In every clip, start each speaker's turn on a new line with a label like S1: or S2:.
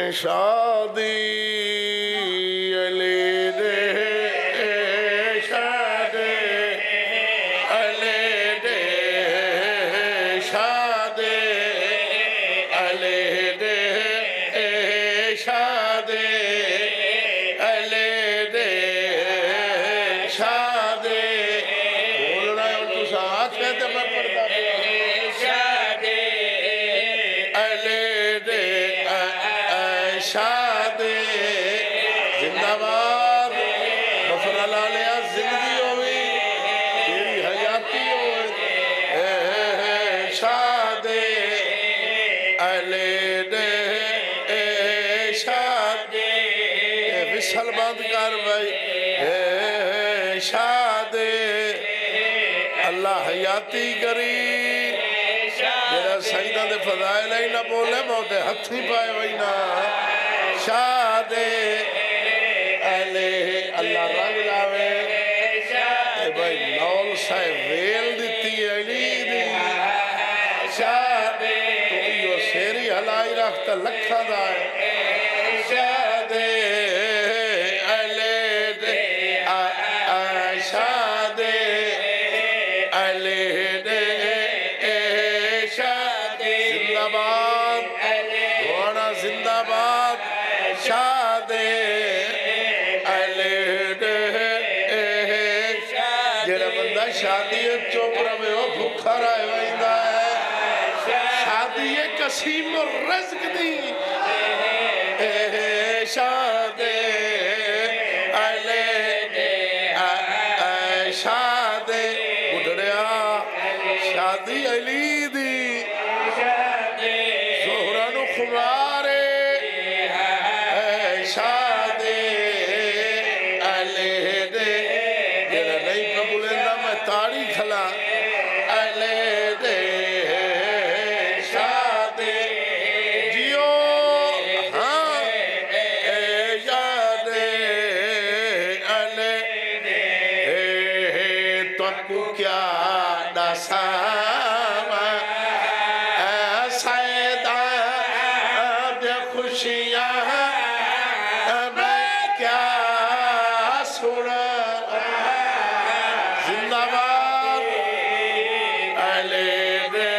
S1: شادی علی دے شادی علی دے شادی علی دے شادی علی دے شادی بول رہا ہے تو ساتھ کہتے میں پڑھتا شادی علی دے شادی زندہ باد غفر لالیا زندگی ہوئی تیری حیاتی ہوئی شادی علی دے شادی وصل بند کر بھائی شادی اللہ حیاتی کری جیرا سیدہ دے فضائل ہی نہ بولے موتے ہتھی پائے وہی نہ شادی علیہ اللہ رنگ لاوے اے بھائی نول سائے ویل دیتی علی دی شادی تو ایو سیری حلائی رکھتا لکھا دائے شادی علیہ دے شادی علیہ دے شادی زندہ باد دوانا زندہ باد شادی علیہ دے جیرا بندہ شادی چوپ رہے ہو بھکھا رہے ویندہ ہے شادی قسیم الرزق دی شادی علیہ دے شادی بڑھڑیا شادی علی دی زہران و خمارے شادی علیہ دے جیرا نہیں قبولندہ میں تاڑی کھلا علیہ دے شادی جیو ہاں شادی علیہ دے تو کو کیا دسا سیدہ دے خوشیاں میں کیا سنا زندہ باد علی دے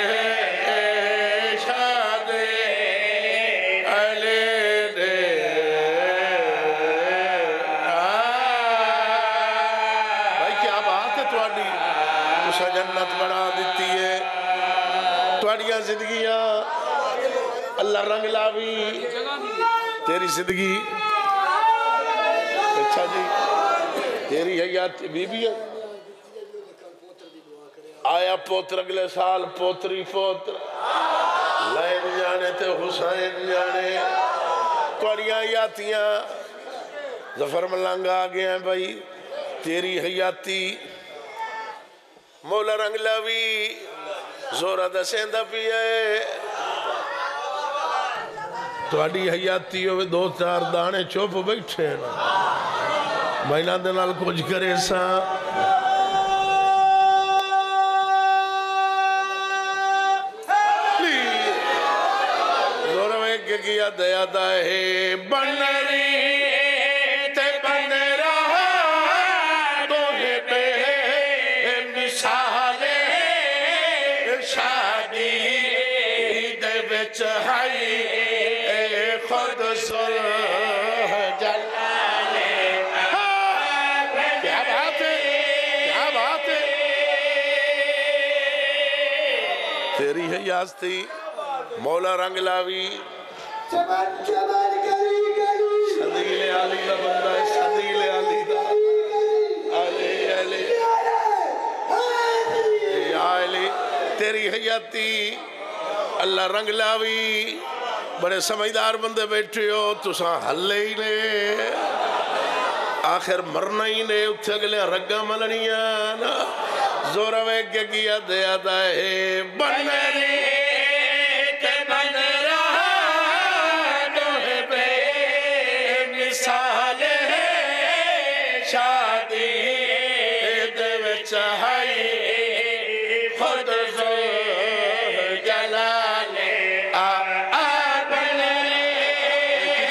S1: شادی علی دے بھائی کیا بات ہے توڑی تسا جنت بنا دیتی ہے توڑیاں زندگیاں اللہ رنگ لاوی تیری زندگی اچھا جی تیری حیات بی بی ہے آیا پوتر اگلے سال پوتری پوتر لائن جانے تے حسین جانے توڑیاں حیاتیاں ظفر ملنگ آگے ہیں بھائی تیری حیاتی مولا رنگ لاوی زورہ دا سیندہ پیئے توڑی حیاتی ہوئے دو چار دانے چوپ بیٹھے ہیں مہینہ دنال کچھ کرے سا زورہ میں کیا دیا دائے بن رہی تے بن رہا دوہے بے مثالے شادی دے بچ ہائی خود صلح جلالے کیا بات ہے کیا بات ہے تیری حیاستی مولا رنگ لاوی صدیل علی دا بندہ ہے صدیل علی دا علی علی علی تیری حیاتی اللہ رنگ لاوی بڑے سمجھدار بندے بیٹھے ہو تساں ہلے ہی لے آخر مرنا ہی لے اتھے گلے رگا ملنیاں زورہ میں کیا دیا دائے بن رہی تے بن رہا دوہے بے مثال ہے شادی دے وچ ہائی خود زور جلالے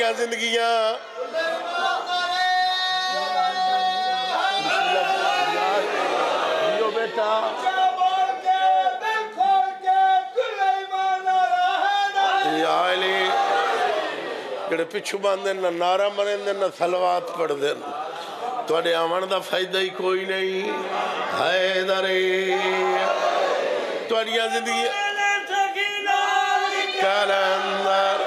S1: تھوڑیاں زندگیاں بیٹا جڑے پچھو باندھے نہ نعرہ مریں دے نہ صلوات پڑھ دے توڑے آمن دا فائدہ ہی کوئی نہیں حیدری توڑیاں زندگی کلندر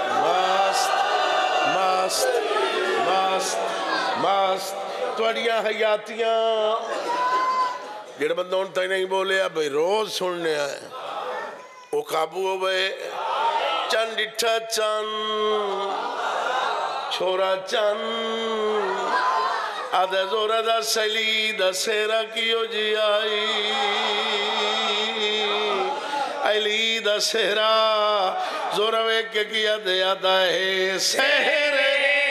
S1: مست توڑیاں حیاتیاں جڑے بندوں تک نہیں بولے بھئی روز سننے آئے وہ قابو ہو بھئے چند ڈٹھا چند چھوڑا چند آدھے زورہ دا سلی دا سیرہ کیو جی آئی علی دا سیرہ زورہ ویک کے کیا دے آدھا ہے سیرے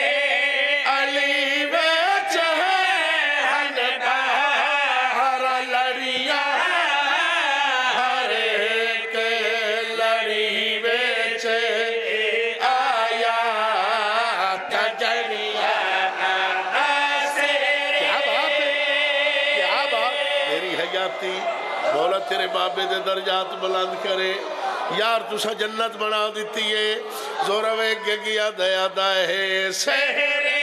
S1: علی بیچ ہے ہنگا ہر لڑیاں ہر ایک لڑی بیچ آیا تجلیہ حیاتی مولا تیرے بابے دے درجات بلند کرے یار تسا جنت بنا دیتی ہے زورہ ویک گیا دیا دائے سہرے